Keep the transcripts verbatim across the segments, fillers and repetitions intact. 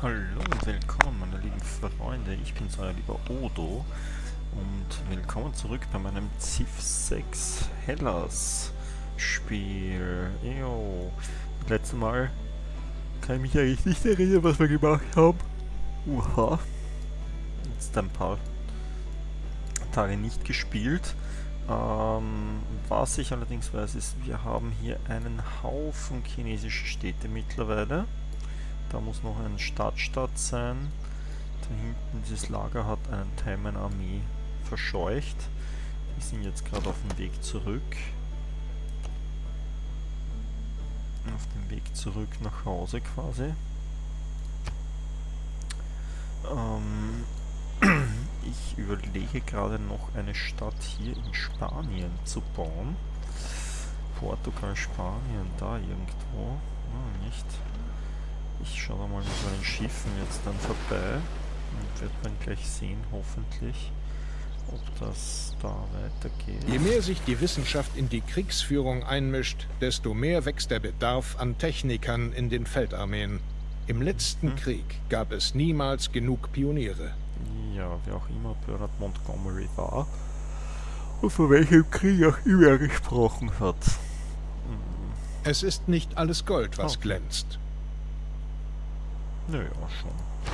Hallo und willkommen, meine lieben Freunde. Ich bin's, euer lieber Odo. Und willkommen zurück bei meinem Civ sechs Hellas Spiel. Jo. Das letzte Mal kann ich mich eigentlich nicht erinnern, was wir gemacht haben. Uha. Jetzt ein paar Tage nicht gespielt. Ähm, was ich allerdings weiß, ist, wir haben hier einen Haufen chinesische Städte mittlerweile. Da muss noch ein Stadtstaat sein. Da hinten dieses Lager hat einen Teil meiner Armee verscheucht. Die sind jetzt gerade auf dem Weg zurück. Auf dem Weg zurück nach Hause quasi. Ähm, ich überlege gerade noch eine Stadt hier in Spanien zu bauen. Portugal, Spanien, da irgendwo. Ah, nicht. Ich schaue da mal mit meinen Schiffen jetzt dann vorbei und werde dann gleich sehen, hoffentlich, ob das da weitergeht. Je mehr sich die Wissenschaft in die Kriegsführung einmischt, desto mehr wächst der Bedarf an Technikern in den Feldarmeen. Im letzten hm? Krieg gab es niemals genug Pioniere. Ja, wer auch immer Bernard Montgomery war und von welchem Krieg auch immer er gesprochen hat. Hm. Es ist nicht alles Gold, was oh. glänzt. Naja, schon.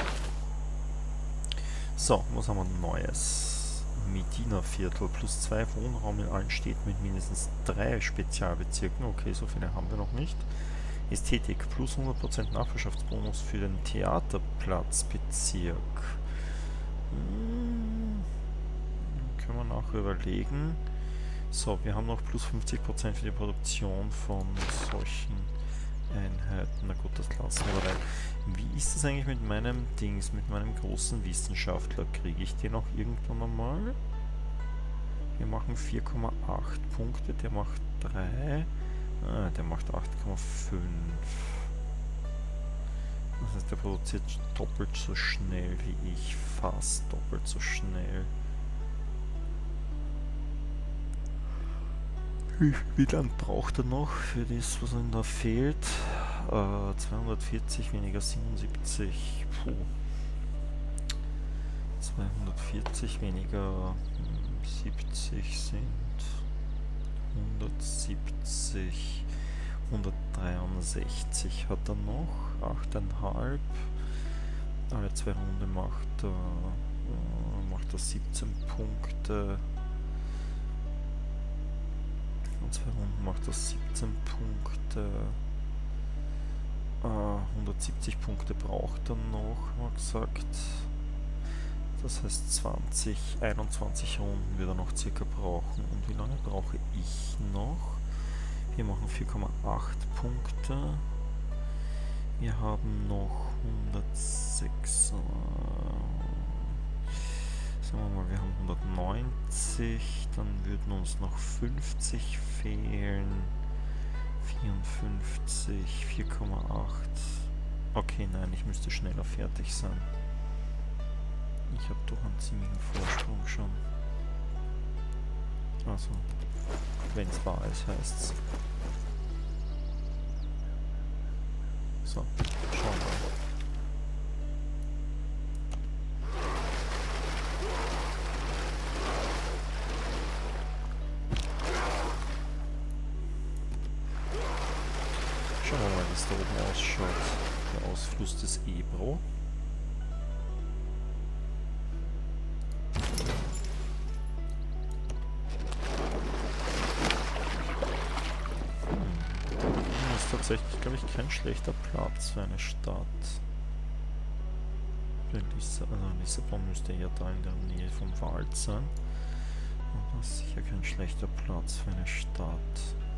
So, was haben wir Neues? Medina-Viertel plus zwei Wohnraum in allen Städten mit mindestens drei Spezialbezirken. Okay, so viele haben wir noch nicht. Ästhetik plus hundert Prozent Nachbarschaftsbonus für den Theaterplatzbezirk. Hm, können wir nachher überlegen. So, wir haben noch plus fünfzig Prozent für die Produktion von solchen Einheiten. Na gut, das lassen wir dabei. Wie ist es eigentlich mit meinem Dings, mit meinem großen Wissenschaftler? Kriege ich den auch irgendwann einmal? Wir machen vier Komma acht Punkte, der macht drei. Ah, der macht acht Komma fünf. Das heißt, der produziert doppelt so schnell wie ich. Fast doppelt so schnell. Wie, wie lange braucht er noch für das, was ihm da fehlt? Äh, zweihundertvierzig weniger siebenundsiebzig. Puh. zweihundertvierzig weniger siebzig sind hundertsiebzig. hundertdreiundsechzig hat er noch. acht Komma fünf. Alle zwei Runden macht er, äh, macht er siebzehn Punkte. Und zwei Runden macht er siebzehn Punkte. Uh, hundertsiebzig Punkte braucht er noch, haben wir gesagt. Das heißt zwanzig, einundzwanzig Runden wird er noch circa brauchen. Und wie lange brauche ich noch? Wir machen vier Komma acht Punkte. Wir haben noch hundertsechs. Sagen wir mal, wir haben hundertneunzig. Dann würden uns noch fünfzig fehlen. vierundfünfzig, vier Komma acht. Okay, nein, ich müsste schneller fertig sein. Ich habe doch einen ziemlichen Vorsprung schon. Also, wenn es wahr ist, heißt es. So, schauen wir mal. Schauen wir mal, wie es da oben ausschaut. Der Ausfluss des Ebro. Hm. Das ist tatsächlich, glaube ich, kein schlechter Platz für eine Stadt. Liss also Lissabon müsste ja da in der Nähe vom Wald sein. Und das ist sicher kein schlechter Platz für eine Stadt.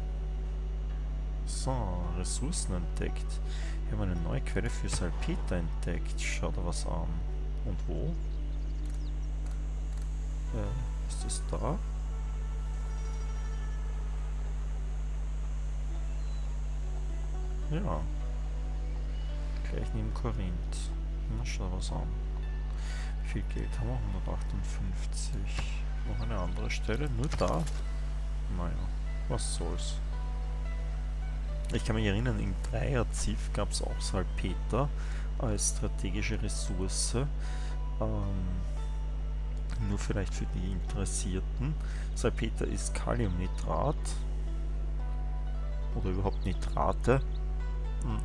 So, Ressourcen entdeckt. Wir haben eine neue Quelle für Salpeter entdeckt. Schau da was an. Und wo? Äh, ist das da? Ja. Gleich neben Korinth. Na, schau was an. Wie viel Geld haben wir? hundertachtundfünfzig. Noch eine andere Stelle? Nur da? Naja, was soll's. Ich kann mich erinnern, im Dreier-Ziv gab es auch Salpeter als strategische Ressource. Ähm, nur vielleicht für die Interessierten. Salpeter ist Kaliumnitrat. Oder überhaupt Nitrate. Hm.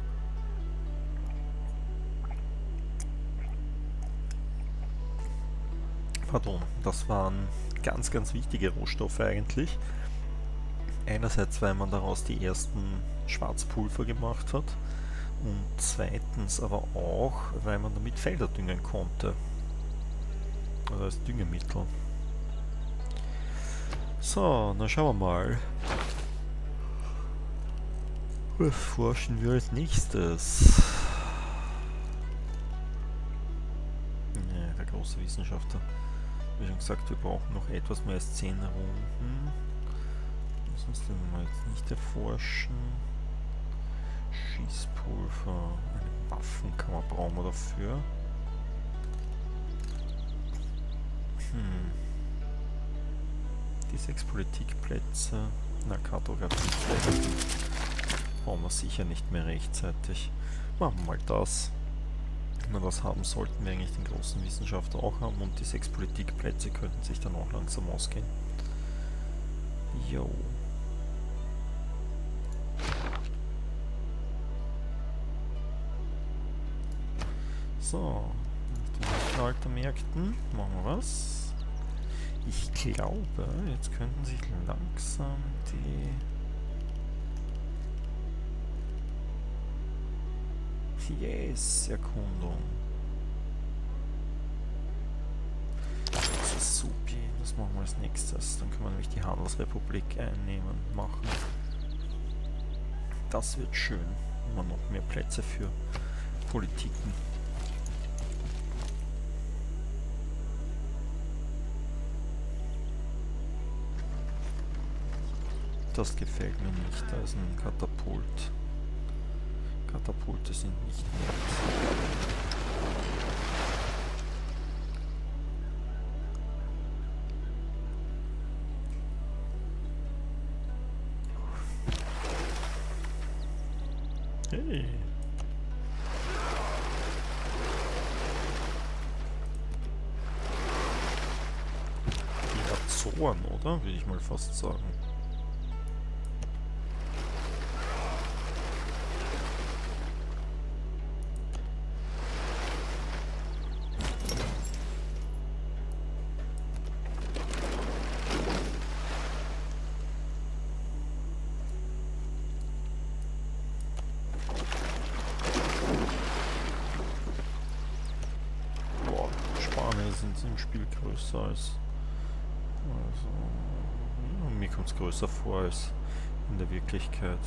Pardon, das waren ganz, ganz wichtige Rohstoffe eigentlich. Einerseits, weil man daraus die ersten Schwarzpulver gemacht hat und zweitens aber auch, weil man damit Felder düngen konnte. Also als Düngemittel. So, dann schauen wir mal. Was forschen wir als nächstes? Ja, der große Wissenschaftler. Wie schon gesagt, wir brauchen noch etwas mehr als zehn Runden. Sonst werden wir jetzt nicht erforschen. Schießpulver. Eine Waffenkammer brauchen wir dafür. Hm. Die sechs Politikplätze. Na, Kartografieplätze. Brauchen wir sicher nicht mehr rechtzeitig. Machen wir mal das. Wenn wir das haben, sollten wir eigentlich den großen Wissenschaftler auch haben und die sechs Politikplätze könnten sich dann auch langsam ausgehen. Jo. So, auf den Mittelaltermärkten machen wir was. Ich glaube, jetzt könnten sich langsam die Yes, Erkundung. Das ist supi. Das machen wir als nächstes. Dann können wir nämlich die Handelsrepublik einnehmen, machen. Das wird schön. Immer noch mehr Plätze für Politiken. Das gefällt mir nicht. Da ist ein Katapult. Katapulte sind nicht nett. Hey! Die Azoren, oder? Würde ich mal fast sagen. Sind im Spiel größer als. Also, ja, mir kommt es größer vor als in der Wirklichkeit.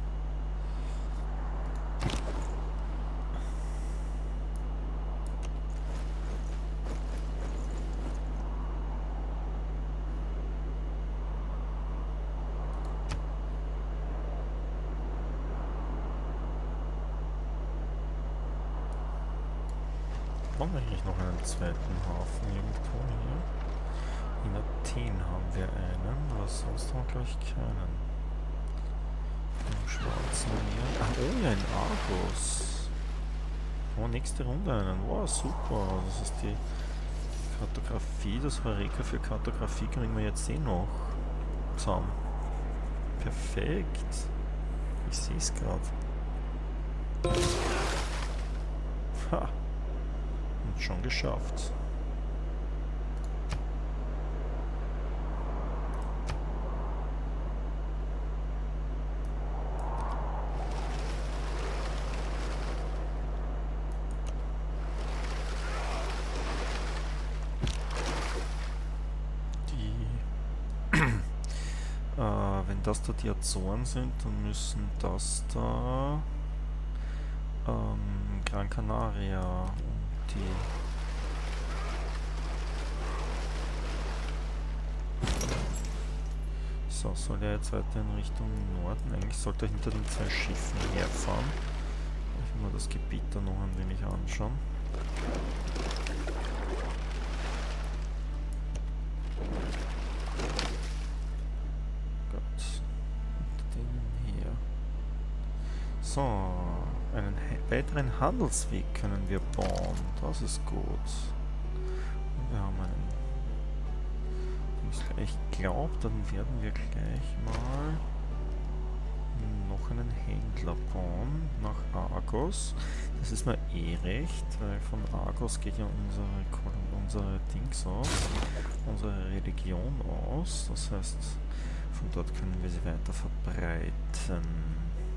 Haben wir eigentlich noch einen zweiten Hafen irgendwo hier? In Athen haben wir einen, aber sonst haben wir glaube ich keinen. Im Schwarzen Meer. Ah, oh ja, in Argos. Oh, nächste Runde einen. Wow, super. Das ist die Kartografie. Das Heureka für Kartografie kriegen wir jetzt eh noch zusammen. Perfekt. Ich sehe es gerade. Ha. Schon geschafft. Die äh, wenn das da die Azoren sind, dann müssen das da ähm, Gran Canaria und die So, soll er jetzt weiter in Richtung Norden? Eigentlich sollte er hinter den zwei Schiffen herfahren. Ich will mir das Gebiet da noch ein wenig anschauen. Gott. Den hier. So, einen weiteren Handelsweg können wir bauen. Das ist gut. Und wir haben einen... Ich glaube, dann werden wir gleich mal noch einen Händler bauen nach Argos. Das ist mir eh recht, weil von Argos geht ja unsere, unsere Dings aus, unsere Religion aus. Das heißt, von dort können wir sie weiter verbreiten.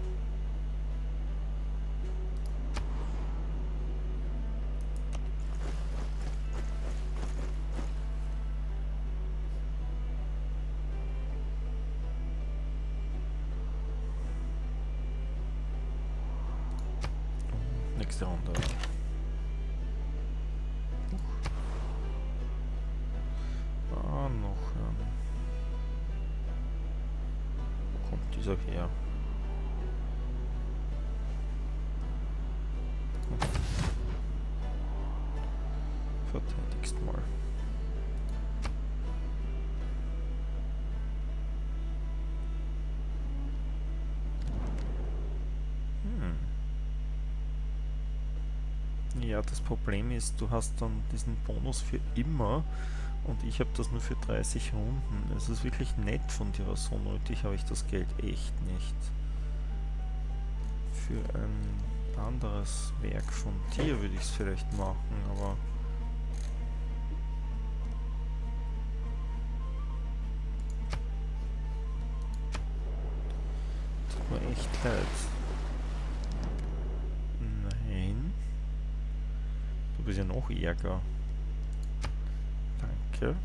Nächste Runde. Ah, noch. Ähm, wo kommt dieser her? Hm. Verteidigst mal. Ja, das Problem ist, du hast dann diesen Bonus für immer und ich habe das nur für dreißig Runden. Es ist wirklich nett von dir, aber so nötig habe ich das Geld echt nicht. Für ein anderes Werk von dir würde ich es vielleicht machen, aber... Tut mir echt leid. Nein. Du bist ja noch ärger. Danke.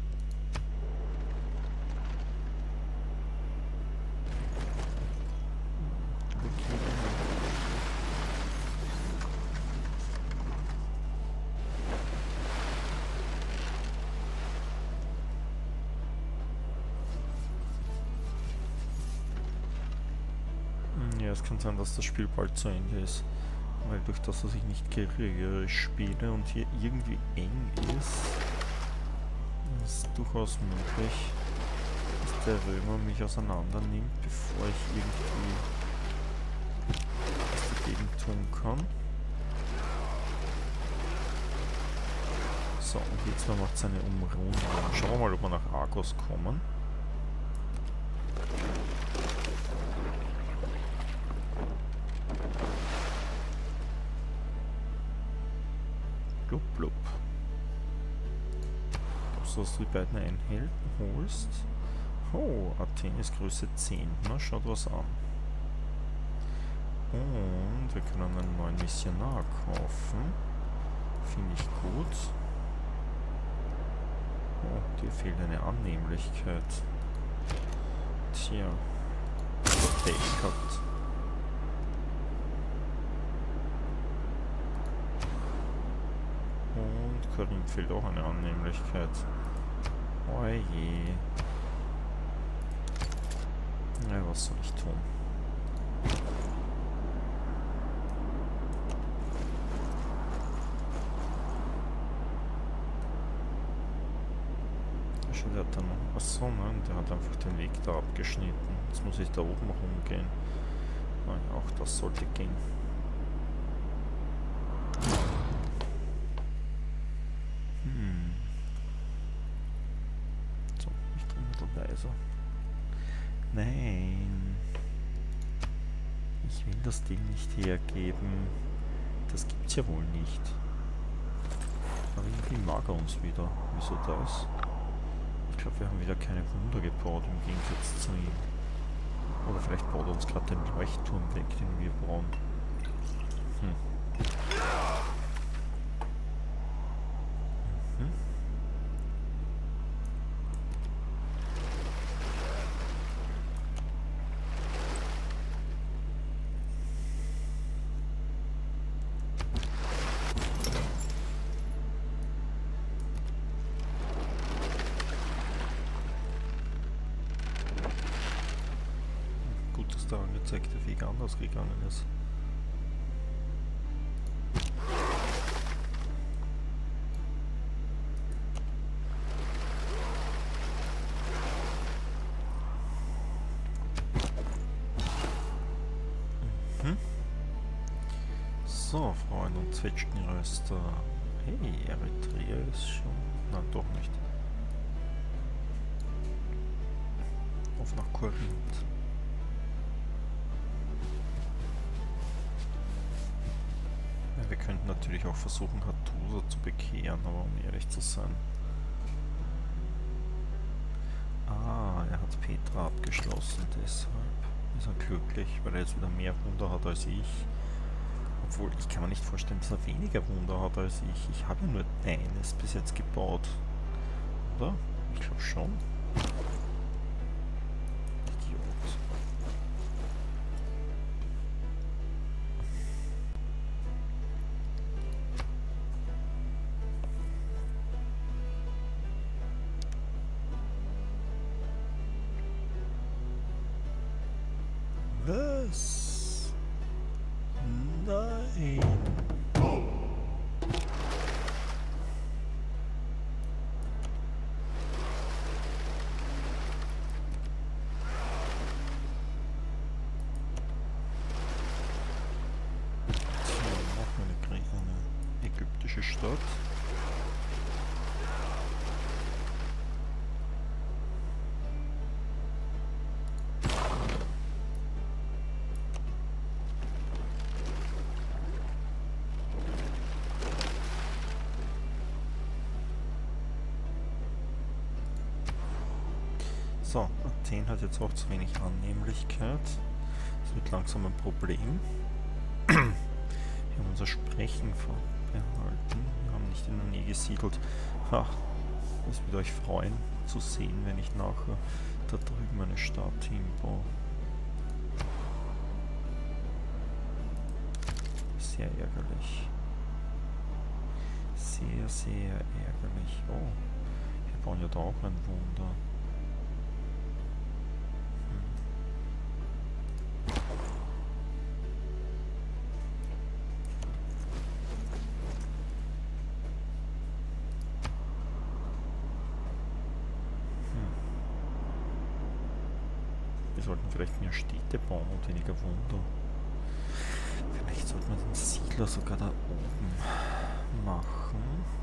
Ja, es kann sein, dass das Spiel bald zu Ende ist. Weil durch das, dass ich nicht kriegerisch spiele und hier irgendwie eng ist, ist es durchaus möglich, dass der Römer mich auseinander nimmt, bevor ich irgendwie was dagegen tun kann. So, und jetzt macht es eine Umrundung. Schauen wir mal, ob wir nach Argos kommen. Blub, blub. So, dass du die beiden Einheiten holst. Oh, Athen ist Größe zehn. Na, schaut was an. Und wir können einen neuen Missionar kaufen. Finde ich gut. Oh, dir fehlt eine Annehmlichkeit. Tja. Pech gehabt. Und Karim fehlt auch eine Annehmlichkeit. Oje. Ja, was soll ich tun? Schau, der hat dann noch... Achso, nein, der hat einfach den Weg da abgeschnitten. Jetzt muss ich da oben rumgehen. Nein, auch das sollte gehen. Hm. So, ich drehe ein bisschen leiser. Nein. Ich will das Ding nicht hergeben. Das gibt's ja wohl nicht. Aber irgendwie mag er uns wieder. Wieso das? Ich glaube, wir haben wieder keine Wunder gebaut im Gegensatz zu ihm. Oder vielleicht baut er uns gerade den Leuchtturm weg, den wir bauen. Hm. Mhm. Gut, dass der angezeigte Weg anders gegangen ist. So, Freunde und Zwetschgenröster. Hey, Eritrea ist schon... Nein, doch nicht. Auf nach Korinth. Ja, wir könnten natürlich auch versuchen, Hattusa zu bekehren, aber um ehrlich zu sein. Ah, er hat Petra abgeschlossen, deshalb ist er glücklich, weil er jetzt wieder mehr Wunder hat als ich. Obwohl, ich kann mir nicht vorstellen, dass er weniger Wunder hat als ich. Ich habe ja nur eines bis jetzt gebaut. Oder? Ich glaube schon. Idiot. Was? Nein. Stadt. So, Athen hat jetzt auch zu wenig Annehmlichkeit. Das wird langsam ein Problem. Wir haben unser Sprechen behalten. Wir haben nicht in der Nähe gesiedelt. Ha, es wird euch freuen zu sehen, wenn ich nachher da drüben eine Stadt hinbaue. Sehr ärgerlich. Sehr, sehr ärgerlich. Oh, wir bauen ja da auch ein Wunder. Wir sollten vielleicht mehr Städte bauen und weniger Wunder. Vielleicht sollten wir den Siedler sogar da oben machen.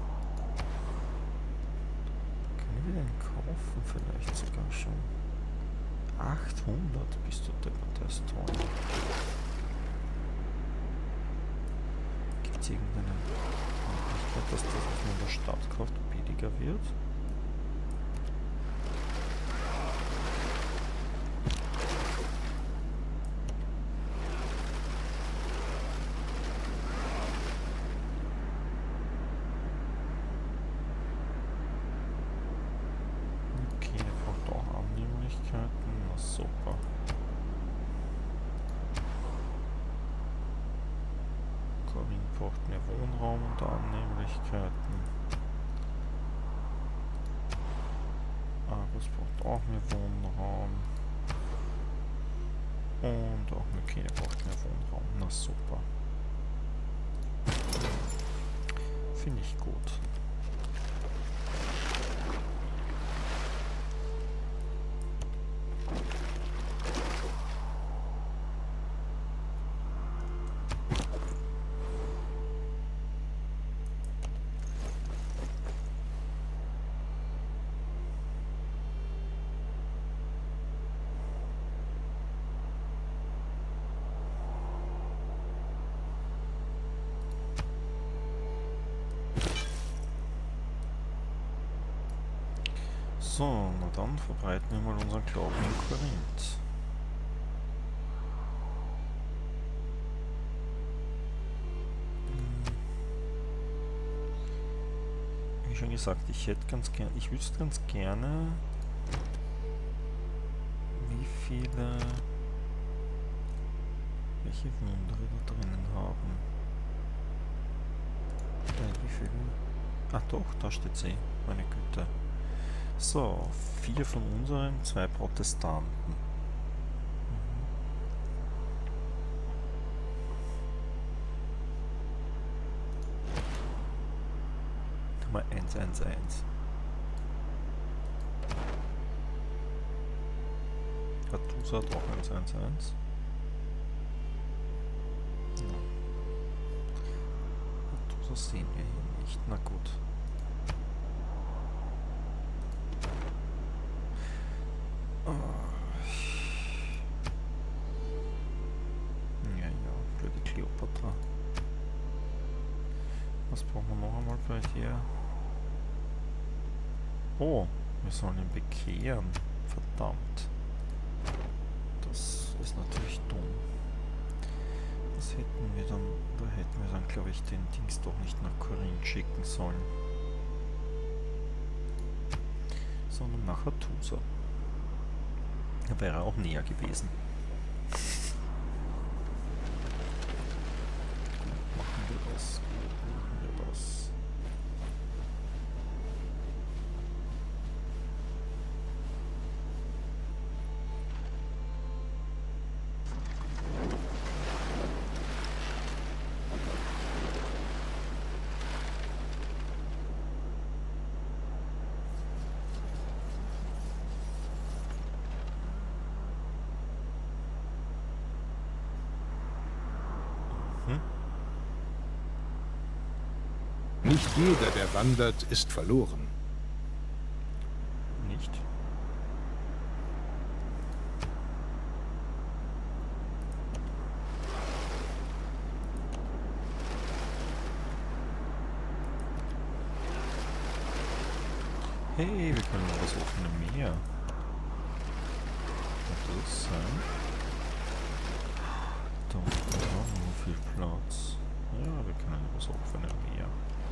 Können wir den kaufen vielleicht sogar schon? achthundert bist du deppert, der ist toll. Gibt es irgendeine Möglichkeit, dass das, was man in der Stadt kauft, billiger wird? Super. Korinth braucht mehr Wohnraum und Annehmlichkeiten. Argos braucht auch mehr Wohnraum. Und auch Mykene braucht mehr Wohnraum. Na super. Finde ich gut. So, na dann verbreiten wir mal unseren Glauben in Korinth. Wie schon gesagt, ich hätte ganz gerne, ich wüsste ganz gerne, wie viele, welche Wunder wir da drinnen haben. Äh, wie viele? Ach doch, da steht sie, meine Güte. So, vier von unseren, zwei Protestanten. Mhm. Nummer eins eins eins. Hattusa hat auch eins eins eins. Ja. das sehen wir hier nicht. Na gut. Ja, ja, blöde Kleopatra. Was brauchen wir noch einmal bei dir? Oh, wir sollen ihn bekehren. Verdammt. Das ist natürlich dumm. Das hätten wir dann, da hätten wir dann, glaube ich, den Dings doch nicht nach Korinth schicken sollen. Sondern nach Hattusa. Da wäre er auch näher gewesen. Gut, machen wir das. Gut, machen wir das. Nicht jeder, der wandert, ist verloren. Nicht? Hey, wir können noch das offene Meer. Kann das sein? Da unten haben wir noch viel Platz. Ja, wir können das offene Meer.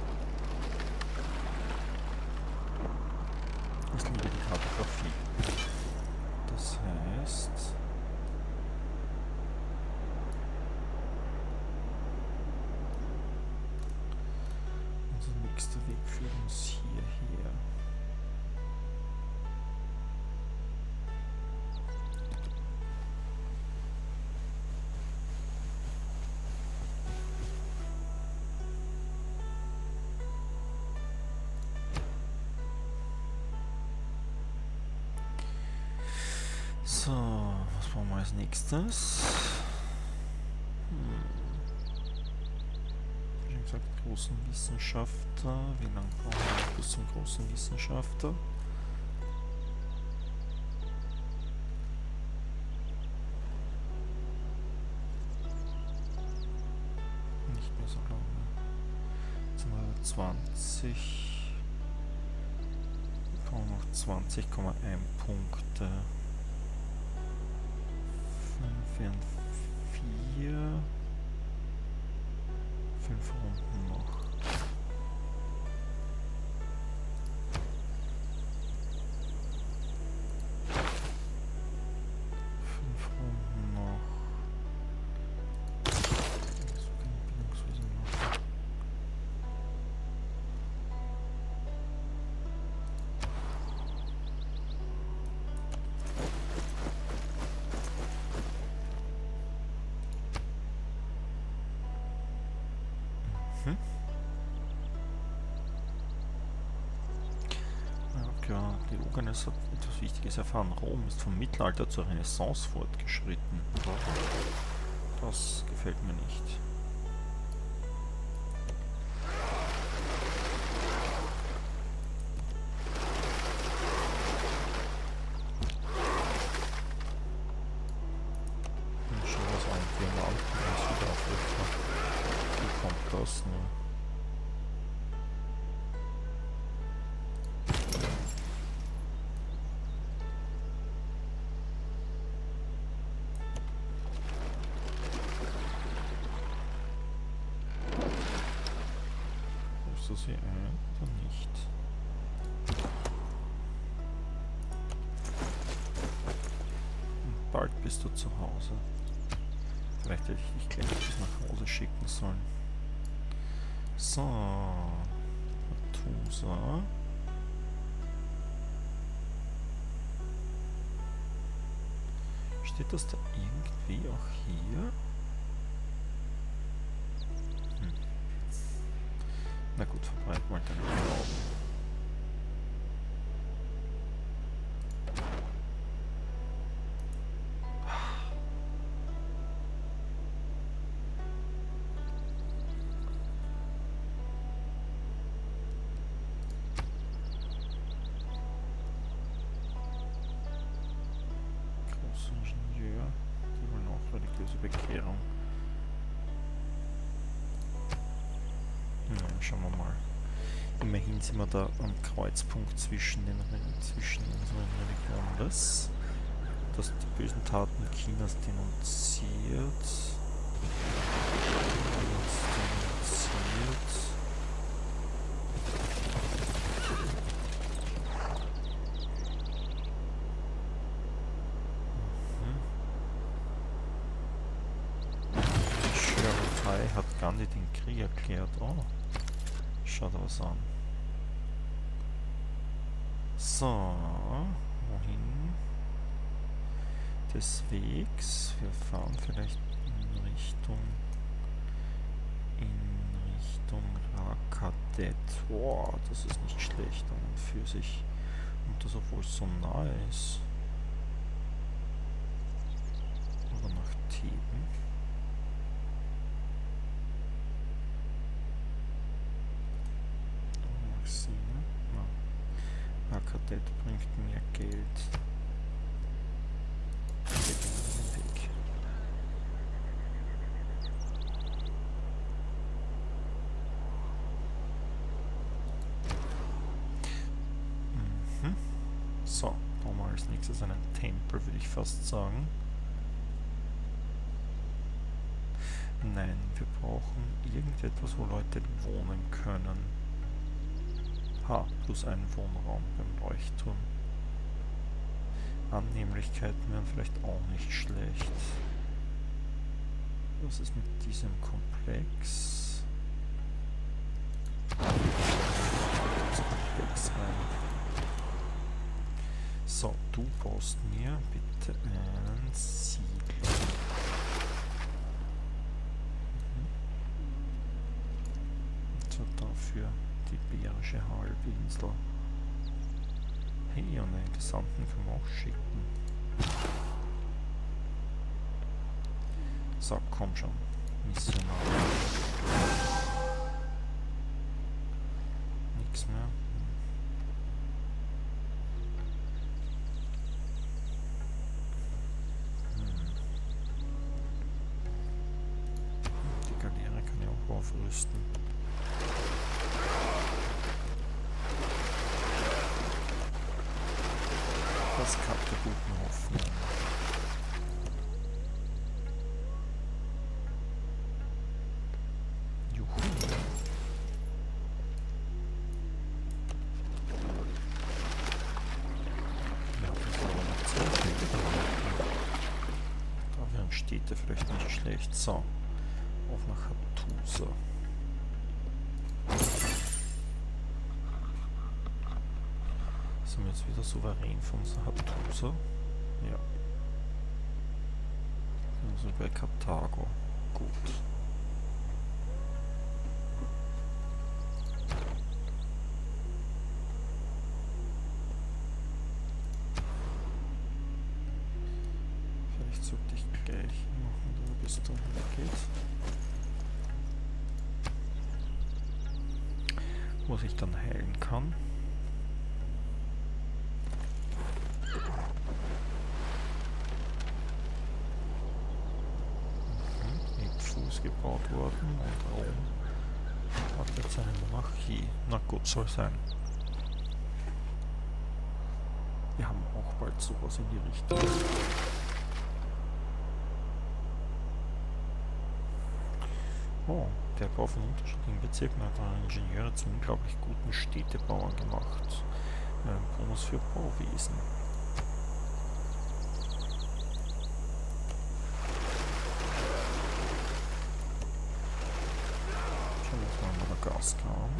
Ich liebe die Kartografie. Das heißt... unser nächster Weg führt uns hierher. So, was brauchen wir als nächstes? Hm. Wie gesagt, großen Wissenschaftler. Wie lange brauchen wir bis zum großen Wissenschaftler? Nicht mehr so lange. Jetzt haben wir zwanzig. Wir brauchen noch zwanzig Komma eins Punkte. Wären vier, fünf Runden noch. Fünf Runden noch. So kann ich Bindungswesen machen. Hm? Ja, Diogenes hat etwas Wichtiges erfahren. Rom ist vom Mittelalter zur Renaissance fortgeschritten. Das gefällt mir nicht. Schon was ein Thema in Südafrika. Wie kommt das nur? Du sie ein oder nicht? Und bald bist du zu Hause. Vielleicht hätte ich dich gleich bis nach Hause schicken sollen. So, Hattusa. Steht das da irgendwie auch hier? Hm. Na gut, verbreiten wir dann Glauben. religiöse Bekehrung. Na, schauen wir mal. Immerhin sind wir da am Kreuzpunkt zwischen den zwischen unseren Religionen. Das, das die bösen Taten Chinas denunziert. denunziert. Hat Gandhi den Krieg erklärt. Oh, schau da was an. So, wohin? Des Wegs. Wir fahren vielleicht in Richtung in Richtung Rakadet. Oh, das ist nicht schlecht an und für sich. Und das, obwohl es so nahe ist. Oder nach Theben. Rakadet bringt mehr Geld. Weg. Mhm. So, bauen wir als nächstes einen Tempel, würde ich fast sagen. Nein, wir brauchen irgendetwas, wo Leute wohnen können. Ha, plus einen Wohnraum beim Leuchtturm. Annehmlichkeiten wären vielleicht auch nicht schlecht. Was ist mit diesem Komplex? Das Komplex rein. So, du baust mir bitte einen Siedler. Mhm. Und so dafür die Iberische Halbinsel. Hey, und einen Gesandten können wir auch schicken. So, komm schon. Missionar. Nix mehr. Hm. Die Galeere kann ich auch aufrüsten. Das Kap der guten Hoffnung. Juhu. Ja, das war aber noch zwei Städte. Da wären Städte vielleicht nicht schlecht. So, auf nach Hattusa. Sind wir jetzt wieder souverän von Hattusa? Ja. Also bei Karthago. Gut. Vielleicht sollte ich gleich machen, bis da hingeht. Wo ich dann heilen kann. Gebaut worden und Rom hat jetzt eine Monarchie. Na gut, soll sein. Wir haben auch bald sowas in die Richtung. Oh, der Bau von unterschiedlichen Bezirken hat einen Ingenieure zu unglaublich guten Städtebauern gemacht. Ein Bonus für Bauwesen. Gas kam.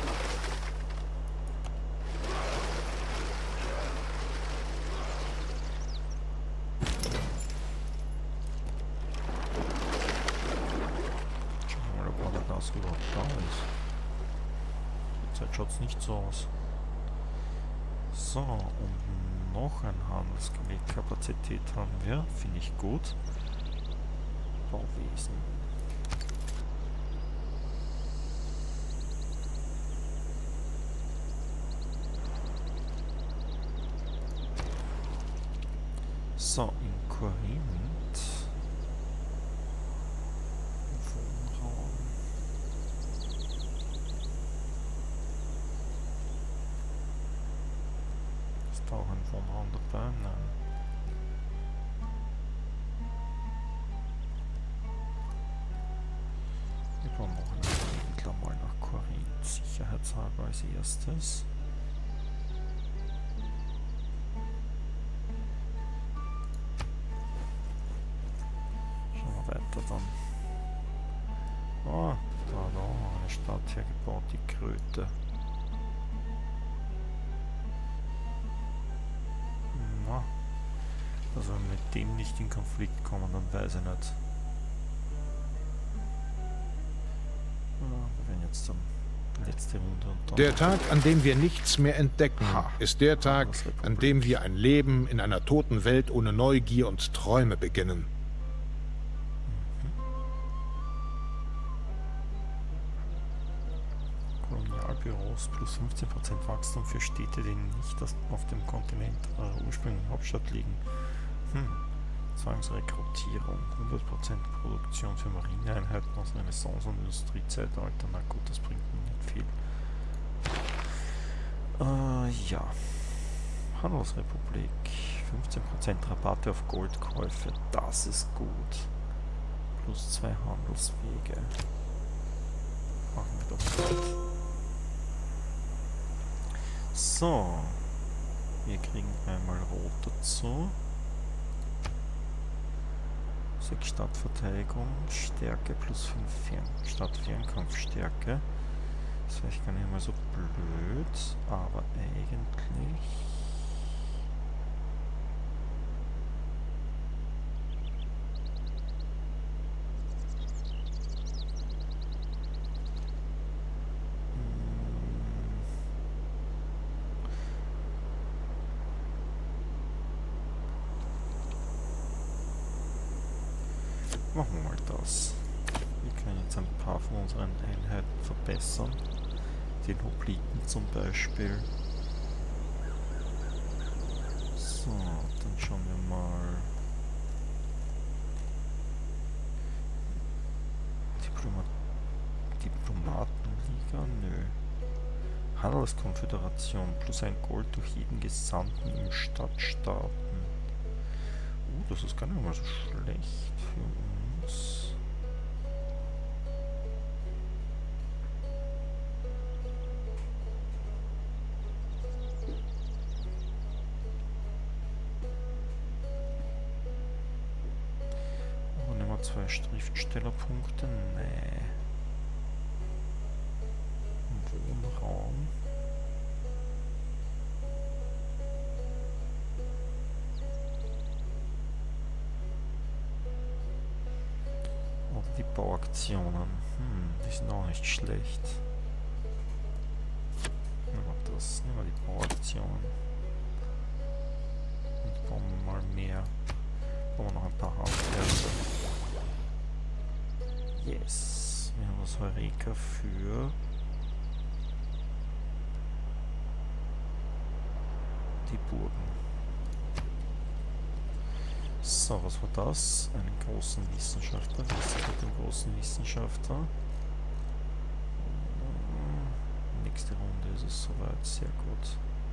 Schauen wir mal, ob Madagas überhaupt da ist. Zurzeit schaut es nicht so aus. So, und noch ein Handelsgebiet-Kapazität haben wir. Finde ich gut. Bauwesen. So, in Korinth da auch ein Wohnraum dabei? Nein. Wir brauchen noch einen Händler mal nach Korinth, sicherheitshalber als erstes. Schauen wir weiter dann. Oh, da hat auch eine Stadt hergebaut, die Kröte. Na, also wenn wir mit dem nicht in Konflikt kommen, dann weiß ich nicht. Wir werden jetzt dann letzte Runde und dann... Der Tag, an dem wir nichts mehr entdecken, Ha. ist der Tag, an dem wir ein Leben in einer toten Welt ohne Neugier und Träume beginnen. Kolonialbüros plus fünfzehn Prozent Wachstum für Städte, die nicht auf dem Kontinent eurer ursprünglichen Hauptstadt liegen. Hm. Zwangsrekrutierung, hundert Prozent Produktion für Marineeinheiten aus Renaissance- und Industriezeitalter. Na gut, das bringt mir nicht viel. Äh, ja. Handelsrepublik, fünfzehn Prozent Rabatte auf Goldkäufe, das ist gut. Plus zwei Handelswege. Machen wir doch gut. So. Wir kriegen einmal Rot dazu. sechs Stadtverteidigung, Stärke plus fünf Fern Stadtfernkampfstärke. Das ist vielleicht gar nicht mal so blöd, aber eigentlich... Machen wir mal das. Wir können jetzt ein paar von unseren Einheiten verbessern. Die Hopliten zum Beispiel. So, dann schauen wir mal. Diploma Diplomatenliga? Nö. Handelskonföderation plus ein Gold durch jeden Gesandten im Stadtstaaten. Uh, das ist gar nicht mal so schlecht für uns. Oh, nehmen wir zwei Schriftstellerpunkte? Nee. Wohnraum. Oder die Bauaktionen. Hm, die sind auch nicht schlecht. Nehmen wir das. Nehmen wir die Bauaktionen. Und bauen wir mal mehr. Bauen wir noch ein paar Handwerker. Yes. Wir haben das Heureka für die Burgen. So, was war das? Einen großen Wissenschaftler. Was ist mit dem großen Wissenschaftler? Nächste Runde ist es soweit. Sehr gut.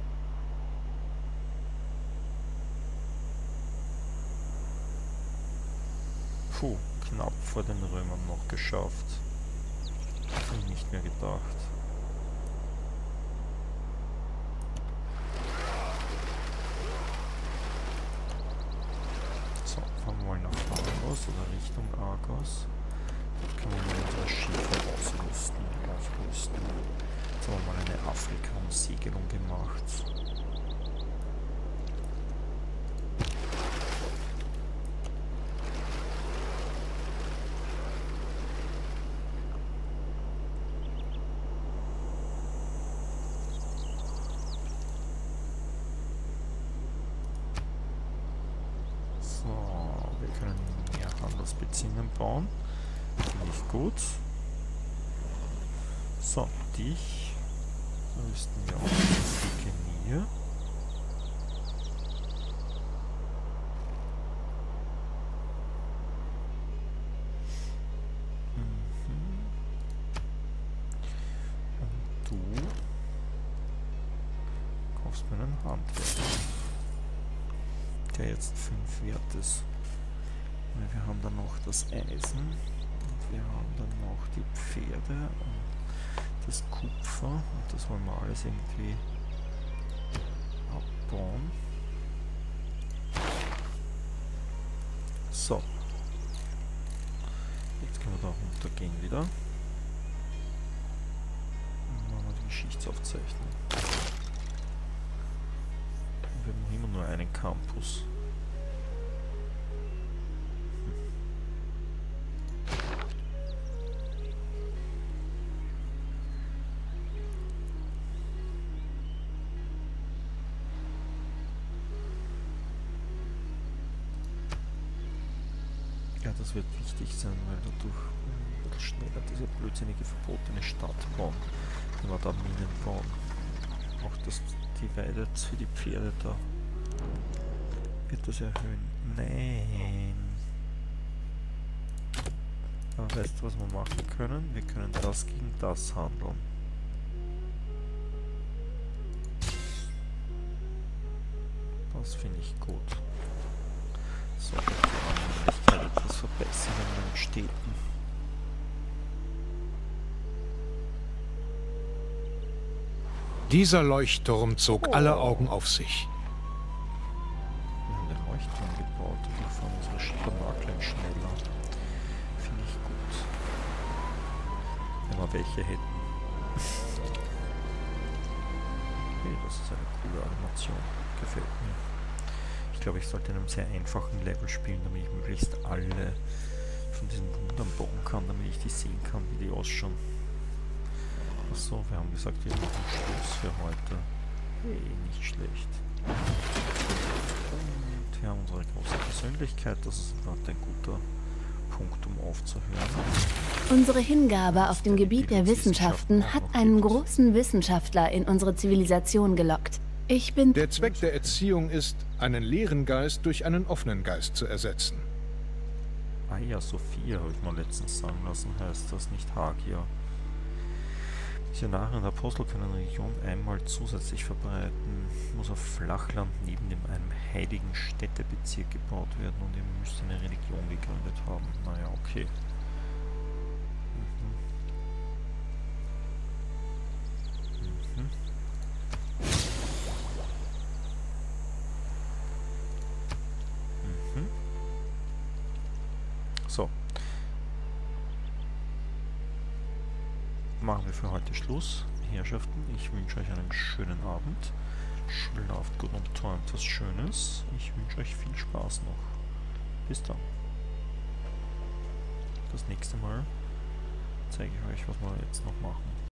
Puh, knapp vor den Römern noch geschafft. Hätte ich nicht mehr gedacht. Mal nach Argos oder Richtung Argos. Dort können wir mal unsere Schiffe ausrüsten, aufrüsten. Jetzt haben wir mal eine Afrika-Umsegelung gemacht. Beziehungen bauen. Finde ich gut. So, dich rüsten wir auch das Pikenier. Mhm. Und du kaufst brauchen wir einen Handwerker, der jetzt fünf wert ist. Weil wir haben dann noch das Eisen und wir haben dann noch die Pferde und das Kupfer und das wollen wir alles irgendwie abbauen. So. Jetzt können wir da runtergehen wieder. Und machen wir die Geschichtsaufzeichnung. Wir haben immer nur einen Campus. Ja, das wird wichtig sein, weil dadurch ein bisschen schneller diese blödsinnige verbotene Stadt bauen, wenn wir da Minen bauen. Auch das, die Weide für die Pferde da wird das erhöhen. Nein! Aber weißt du, was wir machen können? Wir können das gegen das handeln. Das finde ich gut. So, die Möglichkeit etwas verbessern in den Städten. Dieser Leuchtturm zog Oh. alle Augen auf sich. Wir haben den Leuchtturm gebaut und wir fahren unsere Schiebernackeln schneller. Finde ich gut. Wenn wir welche hätten. Okay, das ist eine coole Animation. Gefällt mir. Ich glaube, ich sollte in einem sehr einfachen Level spielen, damit ich möglichst alle von diesen Wundern bauen kann, damit ich die sehen kann, wie die ausschauen. Achso, wir haben gesagt, wir machen Schluss für heute. Hey, nicht schlecht. Und wir haben unsere große Persönlichkeit, das ist gerade ein guter Punkt, um aufzuhören. Unsere Hingabe auf dem Gebiet der Wissenschaften hat einen großen Wissenschaftler in unsere Zivilisation gelockt. Ich bin... Der Zweck der Erziehung ist, einen leeren Geist durch einen offenen Geist zu ersetzen. Ah ja, Sophia habe ich mal letztens sagen lassen, heißt das, nicht Hagia. Missionare und Apostel können eine Religion einmal zusätzlich verbreiten, muss auf Flachland neben dem einem heiligen Städtebezirk gebaut werden und ihr müsst eine Religion gegründet haben. Naja, okay. Mhm. Mhm. Mhm. So. Machen wir für heute Schluss. Herrschaften, ich wünsche euch einen schönen Abend. Schlaft gut und träumt was Schönes. Ich wünsche euch viel Spaß noch. Bis dann. Das nächste Mal zeige ich euch, was wir jetzt noch machen.